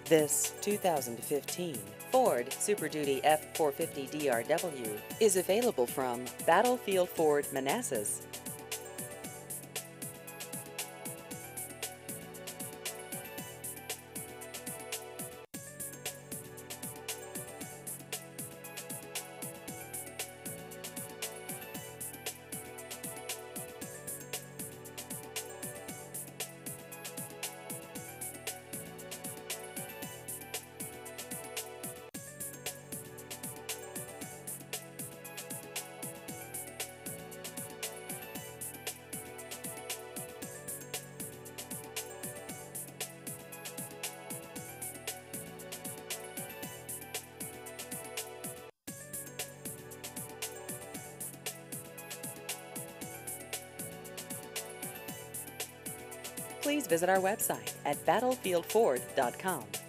This 2015 Ford Super Duty F450 DRW is available from Battlefield Ford Manassas. Please visit our website at battlefieldford.com.